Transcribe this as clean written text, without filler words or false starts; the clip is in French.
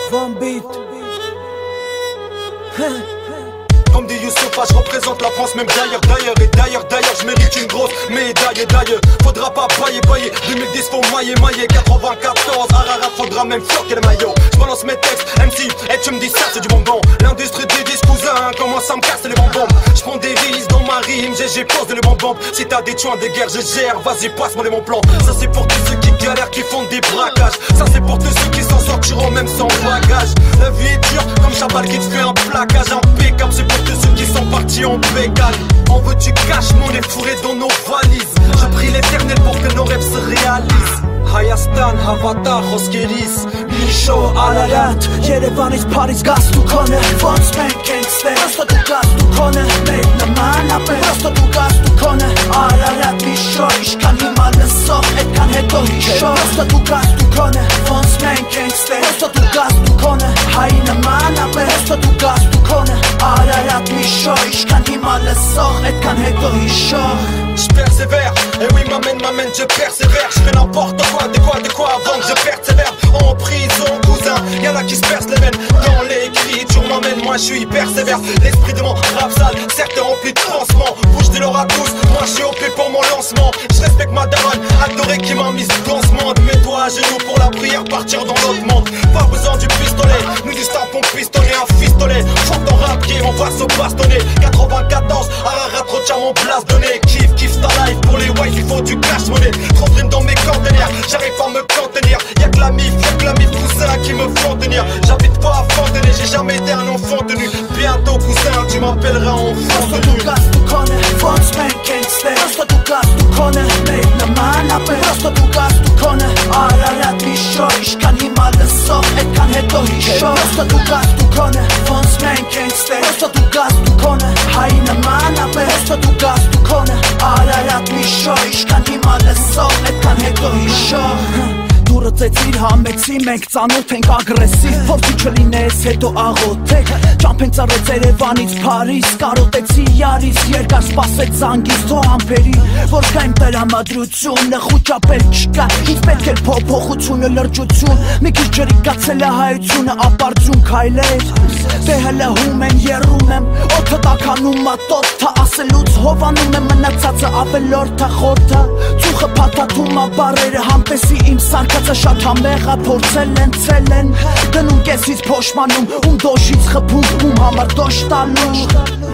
Van Beat. Comme dit Youssoufa, je représente la France même d'ailleurs je mérite une grosse médaille. Et d'ailleurs, faudra pas bailler 2010 faut mailler 94, Ararat faudra même floquer le maillot. Je balance mes textes, MC, et tu me dis ça c'est du bonbon. L'industrie des disques cousins commence à me casser les bonbons. Je prends des risques dans ma rime, GG pose le bonbon. Si t'as des tuins des guerres, je gère, vas-y passe-moi les bons plans. Ça c'est pour tous ceux qui galèrent, qui font des braquages. Ça c'est pour tous ceux qui s'en sortiront même sans bagage. La vie est dure comme Chabal qui te fait un plaquage impeccable. C'est pour tous ceux qui sont partis en bécane. On veut du cash, mon est fourré dans nos valises. Je prie l'éternel pour que nos rêves se réalisent. Hayastan, Avatar, Roskeris, Micho, Alalat, Yerevanis, Paris, gaz tu کنه Once man can't stay Prosto tu gaz tu کنه Made na man ape Prosto tu gaz tu کنه Alalat, Micho, ishkan himal soch etkan heto hisho Prosto tu gaz tu کنه Once man can't stay Prosto tu gaz tu کنه Hay na man ape Prosto tu gaz tu کنه Alalat, Micho, ishkan himal soch etkan heto hisho Je persévère, et oui m'amène, je persévère. Je fais n'importe quoi, de quoi avant que je persévère. En prison, cousin, y'en a qui se percent les veines. Dans l'écriture m'amène, moi je suis persévère. L'esprit de mon rap sale, certes rempli de pansements. Bouge de l'or à tous, moi je suis OP pour mon lancement. Je respecte ma daronne, adorée qui m'a mise dans ce monde. Mets-toi à genoux pour la prière, partir dans l'autre monde. Pas besoin du pistolet, nous distinguons pistolet, un fistolet. Faut ton rap game, on va se bastonner. 94, Ararat, Rocha, mon place donné. Kiff ta life pour les wives, il faut du cash money. Trop de rimes dans mes conteneurs, j'arrive pas à me contenir. Y'a que la mif, cousin qui me font tenir. J'habite pas à Fontenay, j'ai jamais été un enfant tenu. Bientôt cousin, tu m'appelleras enfant tenu. Prosto tu gaz tu کنه Once man can't stay Prosto tu gaz tu کنه Made na man ape Prosto tu gaz tu کنه Alalat, Micho, ishkan himal soch etkan heto hisho Prosto tu gaz tu کنه Once man can't stay Prosto tu gaz tu کنه Hay na man ape Prosto tu gaz tu کنه Alalat, Micho, ishkan himal soch etkan heto hisho Դուրը ծեցիր համեցի, մենք ծանոթ ենք ագրեսիվ Փորձի չլինես, հետո աղոթեք Ճամփ ենք ծառեց Երևանից Փարիզ Կարոտեցի Յարիս, երկար սպասեց զանգից Թո ամպերի, որ կա իմ տրամադրությունը Խուճապել չկա, ինձ պետք էր փոփոխությունը լրջություն Մի քիչ ջրի կացել է հայությունը, ապարդյուն քայլեր Դե հլը հում են, եռում եմ Օդը տականում ա տոթը, ասելուց հովանում եմ Մնացածը ավելորդ ա խորթը Ծուխը փաթաթում ա բարերը, համպեսի իմ սարկածը շատ համեղ ա փորձել են, ցել են Դնում կեսից փոշմանում, ում դոշից խփում, ում համար դոշ տալու